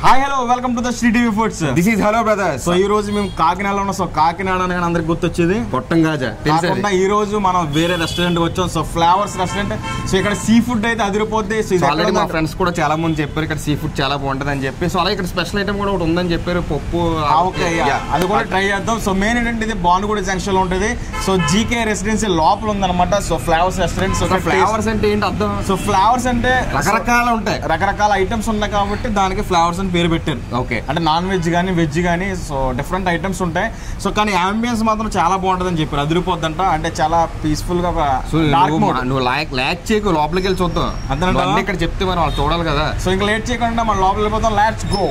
Hi hello welcome to the Sri TV foods. This is hello brothers. So ఈ రోజు మేము కాకినాడలో ఉన్నాం. సో కాకినాడ అనగానే అందరికి గుర్తొచ్చేది కొట్టంగాజా. కాకుండా ఈ రోజు మనం వేరే రెస్టారెంట్ వచ్చాం. So flavours restaurant. సో ఇక్కడ సీ ఫుడ్ అయితే అదిరిపోద్ది. సో ఆల్రెడీ మా ఫ్రెండ్స్ కూడా చాలా మంది చెప్పారు ఇక్కడ సీ ఫుడ్ చాలా బాగుంటుంది అని చెప్పి. సో అలాగే ఇక్కడ స్పెషల్ ఐటమ్ కూడా ఒకటి ఉందని చెప్పారు, పప్పు. ఓకే, అది కూడా ట్రై చేద్దాం. సో మెయిన్ ఏంటంటే ఇది భానుగుడి జంక్షన్ లో ఉంటుంది. సో జీకే రెసిడెన్సీ లోపల ఉందన్నమాట. So flavours restaurant. So flavours అంటే ఏంటి అర్థం? సో ఫ్లేవర్స్ అంటే రకరకాల ఉంటాయి, రకరకాల ఐటమ్స్ ఉన్నాయి కాబట్టి దానికి ఫ్లేవర్స్ అని పేరు పెట్టారు. ఓకే, అంటే నాన్ వెజ్ కానీ వెజ్ కానీ సో డిఫరెంట్ ఐటమ్స్ ఉంటాయి. సో కానీ అంబియన్స్ మాత్రం చాలా బాగుంటుంది అని చెప్పారు. అదిరిపోద్దంట. అంటే చాలా పీస్ఫుల్ గా. నువ్వు లాక్ చేయకు, లోపలికి వెళ్ళి చూద్దాం. అంతే, ఇక్కడ చెప్తే మనం వాళ్ళు చూడాలి కదా. సో ఇంకా లేట్ చేయకుండా మనం లోపలికి వెళ్ళిపోతాం. Let's go.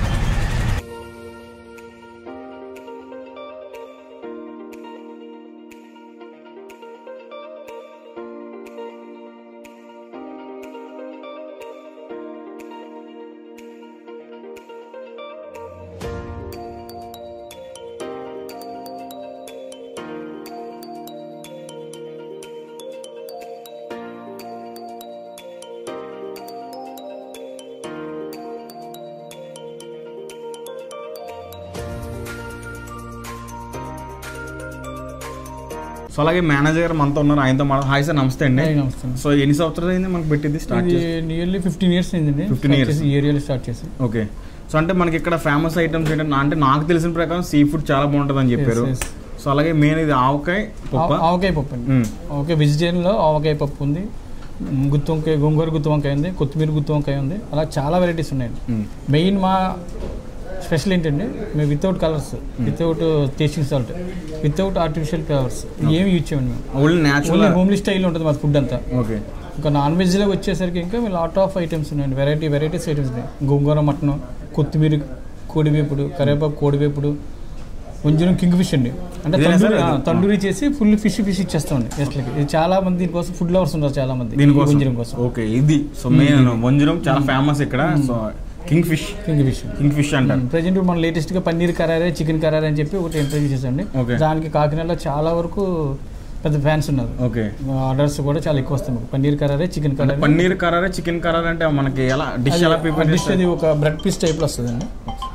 సో అలాగే మేనేజర్ మనతో ఉన్నారు, ఆయనతో మాట. హాయ్ సార్, నమస్తే అండి. నమస్తే. సో ఎన్ని సంవత్సరాలు అయింది మనకు పెట్టింది స్టార్ట్ చేసి? నియర్లీ 15 years అయిందండి. 15 years ఈ ఏరియాలో స్టార్ట్ చేసి. ఓకే. సో అంటే మనకి ఇక్కడ ఫేమస్ ఐటమ్స్ ఏంటంటే, అంటే నాకు తెలిసిన ప్రకారం సీ ఫుడ్ చాలా బాగుంటుంది అని చెప్పారు. సో అలాగే మెయిన్ ఇది ఆవకాయ పప్పు. ఆవకాయ పప్పు అండి. ఆవకాయ వెజిటేరియన్లో ఆవకాయ పప్పు ఉంది, గుత్తి వంకాయ, గోంగూర గుత్తి వంకాయ ఉంది, కొత్తిమీర గుత్తి వంకాయ ఉంది. అలా చాలా వెరైటీస్ ఉన్నాయండి. మెయిన్ మా స్పెషల్ ఏంటంటే మేము without colours, without tasting salt, without artificial flavours ఏమి యూజ్ చేయండి. మేము ఓన్లీ హోమ్లీ స్టైల్ ఉంటుంది మా ఫుడ్ అంతా. ఓకే. ఇంకా నాన్ వెజ్లో వచ్చేసరికి ఇంకా లాట్ ఆఫ్ ఐటమ్స్ ఉన్నాయండి. వెరైటీస్ ఐటమ్స్ ఉన్నాయి. గోంగూర మటన్, కొత్తిమీర కోడివేపుడు, కరివేపాకు కోడివేపుడు, కొంచెం కింగ్ ఫిష్ అండి. అంటే తండూరి చేసి ఫుల్ ఫిష్ ఇచ్చేస్తామండి గెస్ట్లకి. ఇది చాలా మంది దీనికోసం ఫుడ్ లవర్స్ ఉన్నారు చాలా మంది వంజరం కోసం. ఓకే, ఇది సో మెయిన్ వంజరం చాలా ఫేమస్ ఇక్కడ. సో కింగ్ ఫిష్ అంటారు. ప్రెజెంట్ మనం లేటెస్ట్ గా పన్నీర్ కరారే, చికెన్ కరారే అని చెప్పి ఒకటి ఇంట్రడ్యూస్ చేసాండి. దానికి కాకినాడలో చాలా వరకు పెద్ద ఫ్యాన్స్ ఉన్నారు. ఓకే, ఆర్డర్స్ కూడా చాలా ఎక్కువ వస్తాయి. పన్నీర్ కరారే, చికెన్ కరారే. పన్నీర్ కరారే, చికెన్ కరారే అంటే మనకి ఎలా డిష్ ఎలా ప్రిపేర్ డిష్? అది ఒక బ్రెడ్ పీస్ టైప్ లో వస్తుందండి.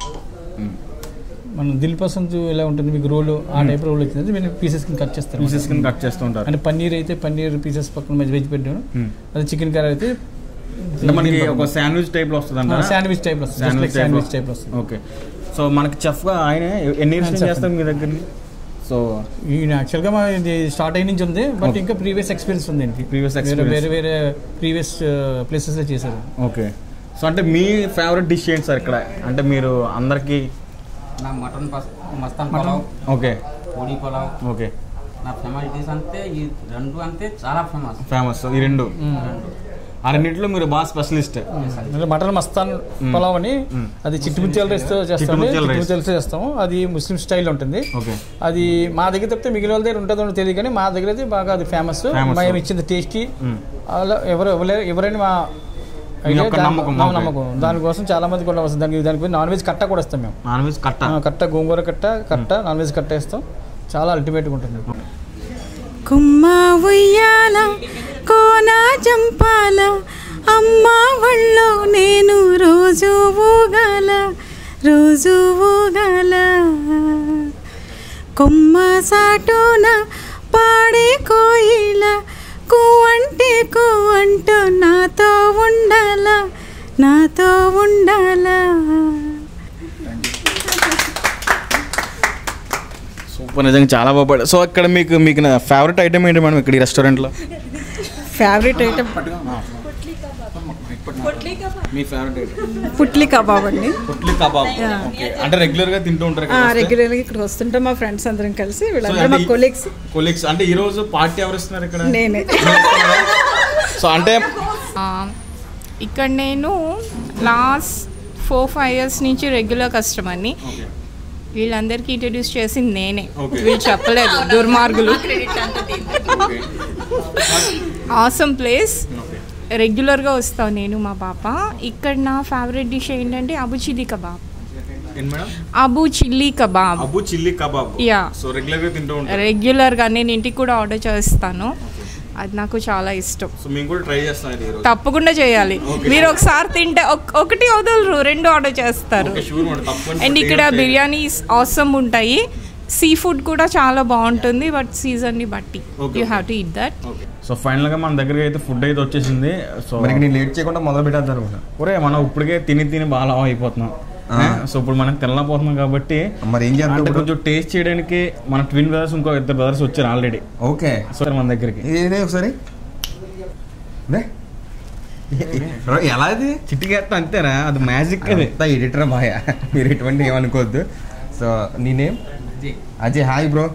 మన దిల్ పసంద్ ఎలా ఉంటుంది మీకు రోల్, ఆ టైప్ రోల్ వచ్చింది. మేము పీసెస్ కింద కట్ చేస్తాం. అంటే పన్నీర్ అయితే పన్నీర్ పీసెస్ పక్కన వెజ్ పెట్టాను. అది చికెన్ కర్రీ అయితే మనకి ఒక శాండ్విచ్ టైప్ లో వస్తుంది. శాండ్విచ్ టైప్ వస్తుంది. ఓకే. సో మనకి చెఫ్ గా ఆయన ఎన్ని ఇయర్స్ చేస్తాం మీ దగ్గర? సో ఈయన యాక్చువల్గా మా ఇది స్టార్ట్ అయిన నుంచి ఉంది, బట్ ఇంకా ప్రీవియస్ ఎక్స్పీరియన్స్ ఉంది. వేరే ప్రీవియస్ ప్లేసెస్ లో చేశారు. ఓకే. సో అంటే మీ ఫేవరెట్ డిష్ ఏంటి సార్ ఇక్కడ? అంటే మీరు అందరికి నా మటన్ మస్తాన్ పలావ్, ఓకే, కోడి పలావ్, ఓకే. నా ఫేమస్ డిష్ అంటే ఈ రెండు, అంటే చాలా ఫేమస్ ఈ రెండు. ఆ రెండింటిలో మీరు బాగా స్పెషలిస్ట్. మటన్ మస్తాన్ పలావ్ అని, అది చిట్టుముత్యాలతో చేస్తాము. అది ముస్లిం స్టైల్ ఉంటుంది. అది మా దగ్గర తప్పితే మిగిలిన వాళ్ళ దగ్గర ఉంటుందో తెలియదు, కానీ మా దగ్గర అయితే బాగా అది ఫేమస్. మేము ఇచ్చింది టేస్టీ. అలా ఎవరైనా మా నమ్మకం. దానికోసం చాలా మంది కూడా వస్తుంది. దానికి నాన్ వెజ్ కట్ట కూడా ఇస్తాం మేము. నాన్ వెజ్ కట్ట గోంగూర కట్ట నాన్ వెజ్ కట్ట ఇస్తాం. చాలా అల్టిమేట్గా ఉంటుంది. కుమ్మ ఉయ్యాల కోన చంపాల అమ్మ ఒళ్ళో నేను రోజు ఊగల కొమ్మ సాటున పాడే కోయిల కూవంటే కూవంటూ నాతో ఉండాల. సూపర్, నిజంగా చాలా బాగుపడ. సో ఇక్కడ మీకు ఫేవరెట్ ఐటమ్ ఏంటి మేడం ఇక్కడ ఈ రెస్టారెంట్లో? ఫేవరెట్ ఐటమ్ మీ ఫేవరెట్ ఐటమ్ పుట్లీ కబాబ్ అండి. పుట్లీ కబాబ్. అంటే రెగ్యులర్ గా తింటూ ఉంటారు? రెగ్యులర్ గా ఇక్కడ వస్తుంటాం మా ఫ్రెండ్స్ అందరం కలిసి. వీళ్ళందరూ మా కొలీగ్స్. అంటే ఈ రోజు పార్టీ ఎవరు ఇస్తున్నారు ఇక్కడ? నేనే. సో అంటే ఇక్కడ నేను లాస్ట్ 4-5 years నుంచి రెగ్యులర్ కస్టమర్ని. వీళ్ళందరికీ ఇంట్రడ్యూస్ చేసింది నేనే, వీళ్ళు చెప్పలేదు, దుర్మార్గులు. ఆసమ్ ప్లేస్, రెగ్యులర్గా వస్తాను నేను మా పాప. ఇక్కడ నా ఫేవరెట్ డిష్ ఏంటంటే Abu chilli kebab. Abu chilli kebab. Yeah. So రెగ్యులర్గా నేను ఇంటికి కూడా ఆర్డర్ చేస్తాను. అది నాకు చాలా ఇష్టం. సో మేము కూడా ట్రై చేస్తాం ఇది ఈరోజు. తప్పకుండా చేయాలి. మీరు ఒకసారి తింటే ఒకటి వదలరు, 2 ఆర్డర్ చేస్తారు. అండ్ ఇక్కడ బిర్యానీ ఆసమ్ ఉంటాయి. సీ ఫుడ్ కూడా చాలా బాగుంటుంది, బట్ సీజన్ని బట్టి you have to eat that. So ఫైనల్గా మన దగ్గరికి అయితే ఫుడ్ అయితే వచ్చేసింది. సో మనకి నేను లేట్ చేయకుండా మొదలు పెట్టేద్దాం అనుకుంటా. ఒరే మనం ఇప్పటికే తిని బాగా లావు అయిపోతున్నాం. సో ఇప్పుడు మనం తినలేకపోతున్నాం కాబట్టి మరి ఏం చేద్దాం, కొంచెం టేస్ట్ చేయడానికి మన ట్విన్ బ్రదర్స్ ఇంకో 2 బ్రదర్స్ వచ్చారు ఆల్రెడీ. ఓకే సో మన దగ్గరికి ఇదే ఒకసారి ఎలా అది చిట్టికేస్తా అంతేరా, అది మ్యాజిక్. అది ఎడిటర్ బాయ్, మీరు ఎటువంటి ఏమనుకోవద్దు. సో నీ name Ajay. Hi bro.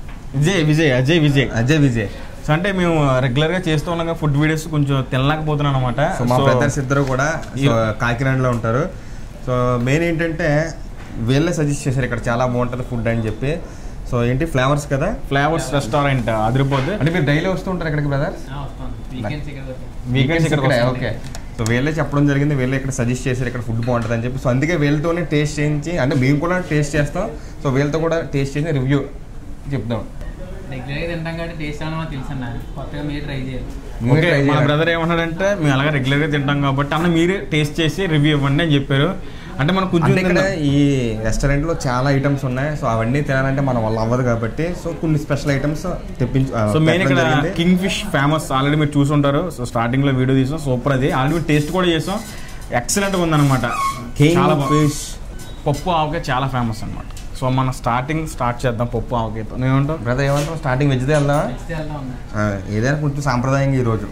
Ajay Vijay. So అంటే మేము రెగ్యులర్గా చేస్తూ ఉన్నాం ఫుడ్ వీడియోస్, కొంచెం తినలేకపోతున్నాం అనమాట. సో మా బ్రదర్స్ ఇద్దరు కూడా కాకినాడలో ఉంటారు. సో మెయిన్ ఏంటంటే వీళ్ళే సజెస్ట్ చేశారు ఇక్కడ చాలా బాగుంటుంది ఫుడ్ అని చెప్పి. సో ఏంటి ఫ్లేవర్స్ కదా, ఫ్లేవర్స్ రెస్టారెంట్ అదిరిపోద్ది. అంటే మీరు డైలీ వస్తూ ఉంటారు ఇక్కడికి బ్రదర్స్? వీకెండ్స్ ఇక్కడ. ఓకే. సో వీళ్ళే చెప్పడం జరిగింది, వీళ్ళే ఇక్కడ సజెస్ట్ చేశారు ఇక్కడ ఫుడ్ బాగుంటుంది అని చెప్పి. సో అందుకే వీళ్ళతోనే టేస్ట్ చేయించి, అంటే మేము కూడా టేస్ట్ చేస్తాం. సో వీళ్ళతో కూడా టేస్ట్ చేసి రివ్యూ చెప్తాం. రెగ్యులర్గా తింటాం కాబట్టి టేస్ట్ అన్న తెలుసు అన్న, కొత్తగా మీరు ట్రై చేయాలి. ఓకే, మన బ్రదర్ ఏమన్నాడంటే మేము అలాగే రెగ్యులర్గా తింటాం కాబట్టి అన్న మీరు టేస్ట్ చేసి రివ్యూ ఇవ్వండి అని చెప్పారు. అంటే మనకు కొంచెం ఇక్కడ ఈ రెస్టారెంట్లో చాలా ఐటమ్స్ ఉన్నాయి. సో అవన్నీ తినాలంటే మన వల్ల అవ్వదు కాబట్టి సో కొన్ని స్పెషల్ ఐటమ్స్ తెప్పించు. సో మెయిన్ ఇక్కడ కింగ్ ఫిష్ ఫేమస్, ఆల్రెడీ మీరు చూసుంటారు. సో స్టార్టింగ్లో వీడియో తీసాం, సూపర్. అది ఆల్రెడీ టేస్ట్ కూడా చేసాం, ఎక్సలెంట్గా ఉందన్నమాట. చాలా ఫిష్ పప్పు ఆవకాయ చాలా ఫేమస్ అనమాట. సో మనం స్టార్ట్ చేద్దాం పప్పు ఆవకాయతో. నేనేమంటావు బ్రదర్, ఏమంటావు? స్టార్టింగ్ వెజ్దే వెళ్దాం. ఏదైనా కొంచెం సాంప్రదాయంగా ఈరోజు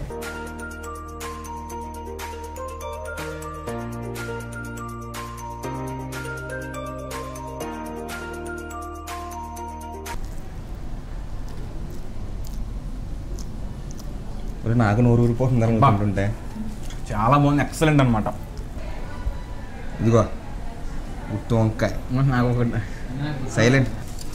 నాకు నోరు ఊరిపోతుంది అనుకుంటుంటే. చాలా బాగుంది, ఎక్సలెంట్ అనమాట. ఇదిగో గుత్తి వంకాయ, నాకు ఒకటి సైలెంట్.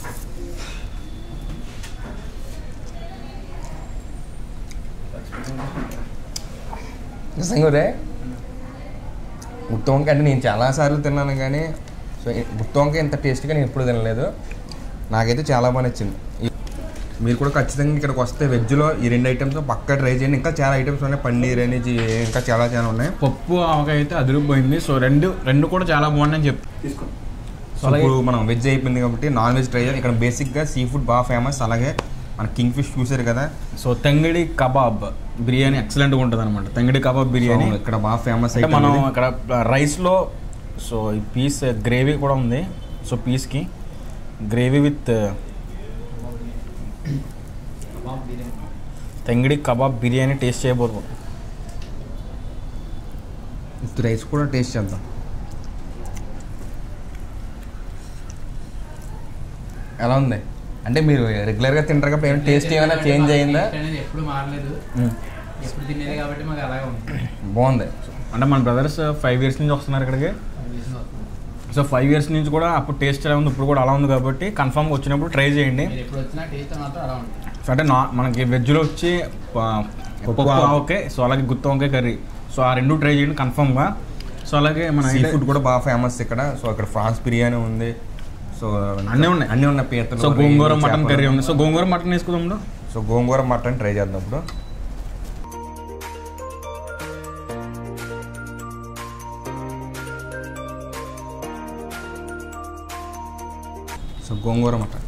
నిజంగా రే గుత్తి వంకాయ అంటే నేను చాలాసార్లు తిన్నాను కానీ సో గుత్తి వంకాయ ఇంత టేస్ట్గా నేను ఎప్పుడు తినలేదు. నాకైతే చాలా బాగా నచ్చింది. మీరు కూడా ఖచ్చితంగా ఇక్కడికి వస్తే వెజ్లో ఈ 2 ఐటమ్స్ పక్కా ట్రై చేయండి. ఇంకా చాలా ఐటమ్స్ ఉన్నాయి, పన్నీర్ అని ఇంకా చాలా ఉన్నాయి. పప్పు ఆవకాయ అయితే అదిరిపోయింది. సో రెండు కూడా చాలా బాగున్నాయని చెప్పి తీసుకోండి. సో ఇప్పుడు మనం వెజ్ అయిపోయింది కాబట్టి నాన్ వెజ్ ట్రై చేయాలి. ఇక్కడ బేసిక్గా సీ ఫుడ్ బాగా ఫేమస్. అలాగే మన కింగ్ ఫిష్ చూసారు కదా. సో తంగిడి కబాబ్ బిర్యానీ ఎక్సలెంట్గా ఉంటుంది అనమాట. తంగిడి కబాబ్ బిర్యానీ ఇక్కడ బాగా ఫేమస్. అయితే మనం ఇక్కడ రైస్లో సో ఈ పీస్ గ్రేవీ కూడా ఉంది. సో పీస్కి gravy with tangdi kebab biryani taste చేయబోతున్నాం. రైస్ కూడా టేస్ట్ చేద్దాం. ఎలా ఉంది అంటే మీరు రెగ్యులర్గా తింటారు కాబట్టి ఏమైనా టేస్ట్ ఏమైనా చేంజ్ అయిందా? ఎప్పుడు మారలేదు, ఎప్పుడు తినేది కాబట్టి మాకు అలాగే ఉంది. బాగుంది. అంటే మన బ్రదర్స్ 5 years నుంచి వస్తున్నారు ఇక్కడికి. సో 5 years నుంచి కూడా అప్పుడు టేస్ట్ ఎలా ఉంది, ఇప్పుడు కూడా అలా ఉంది కాబట్టి కన్ఫామ్గా వచ్చినప్పుడు ట్రై చేయండి. ఎప్పుడు వచ్చినా టేస్ట్ మాత్రం అలా ఉంటుంది. సో అంటే మనకి వెజ్లో వచ్చి పప్పు ఆవకాయ, సో అలాగే గుత్తి వంకాయ కర్రీ, సో ఆ 2 ట్రై చేయండి కన్ఫామ్గా. సో అలాగే మన సీ ఫుడ్ కూడా బాగా ఫేమస్ ఇక్కడ. సో ఇక్కడ ఫ్రాన్స్ బిర్యానీ ఉంది. సో అన్నీ ఉన్నాయి పీతలు. సో గోంగూర మటన్ కర్రీ ఉంది. సో గోంగూర మటన్ వేసుకుందాం. సో గోంగూర మటన్ ట్రై చేద్దాం ఇప్పుడు. సో గోంగూర మటన్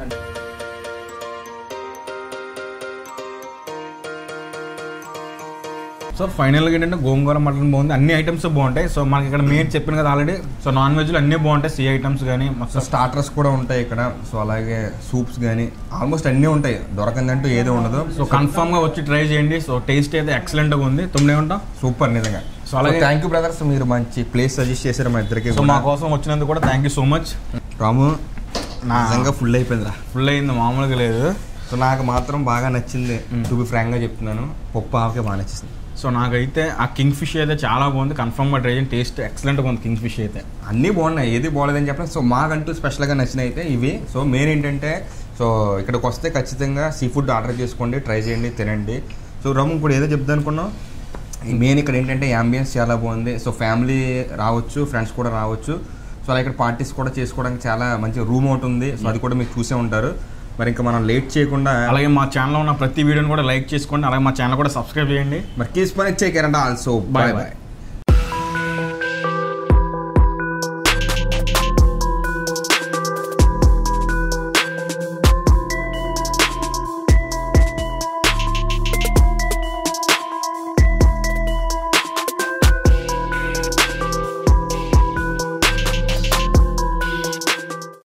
సో ఫైనల్గా ఏంటంటే గోంగూర మటన్ బాగుంది, అన్ని ఐటమ్స్ బాగుంటాయి. సో మనకి ఇక్కడ మెయిన్ చెప్పిన కదా ఆల్రెడీ. సో నాన్ వెజ్లో అన్నీ బాగుంటాయి, సీ ఐటమ్స్ కానీ మొత్తం స్టార్టర్స్ కూడా ఉంటాయి ఇక్కడ. సో అలాగే సూప్స్ కానీ ఆల్మోస్ట్ అన్నీ ఉంటాయి, దొరకందంటూ ఏదో ఉండదు. సో కన్ఫామ్గా వచ్చి ట్రై చేయండి. సో టేస్ట్ అయితే ఎక్సలెంట్గా ఉంది. తొమ్మిది ఉంటాం సూపర్ నిజంగా. సో అలాగే థ్యాంక్ యూ బ్రదర్స్, మీరు మంచి ప్లేస్ సజెస్ట్ చేశారు మా ఇద్దరికి. సో మా కోసం వచ్చినందుకు కూడా thank you so much. Ramu నిజంగా ఫుల్ అయిపోయిందిరా. ఫుల్ అయింది, మామూలుగా లేదు. సో నాకు మాత్రం బాగా నచ్చింది, టు బి ఫ్రాంక్గా చెప్తున్నాను. పప్పు ఆవకాయ బాగా నచ్చింది. సో నాకైతే ఆ కింగ్ ఫిష్ అయితే చాలా బాగుంది, కన్ఫర్మ్గా ట్రై చేయండి. టేస్ట్ ఎక్సలెంట్గా ఉంది కింగ్ ఫిష్ అయితే. అన్నీ బాగున్నాయి, ఏది బాగోలేదని చెప్పలేదు. సో మాకంటూ స్పెషల్గా నచ్చినవి అయితే ఇవి. సో మెయిన్ ఏంటంటే సో ఇక్కడికి వస్తే ఖచ్చితంగా సీ ఫుడ్ ఆర్డర్ చేసుకోండి, ట్రై చేయండి, తినండి. సో రమ్ము ఇప్పుడు ఏదో చెప్దాం అనుకున్నాం. మెయిన్ ఇక్కడ ఏంటంటే యాంబియన్స్ చాలా బాగుంది. సో ఫ్యామిలీ రావచ్చు, ఫ్రెండ్స్ కూడా రావచ్చు. సో అలా ఇక్కడ పార్టీస్ కూడా చేసుకోవడానికి చాలా మంచి రూమ్ ఒకటి ఉంది. సో అది కూడా మీరు చూసే ఉంటారు. మరి ఇంకా మనం లేట్ చేయకుండా అలాగే మా ఛానల్లో ఉన్న ప్రతి వీడియోని కూడా లైక్ చేసుకోండి, అలాగే మా ఛానల్ కూడా సబ్స్క్రైబ్ చేయండి. మరి కీస్ పని ఇచ్చేయకండి ఆల్సో. Bye bye.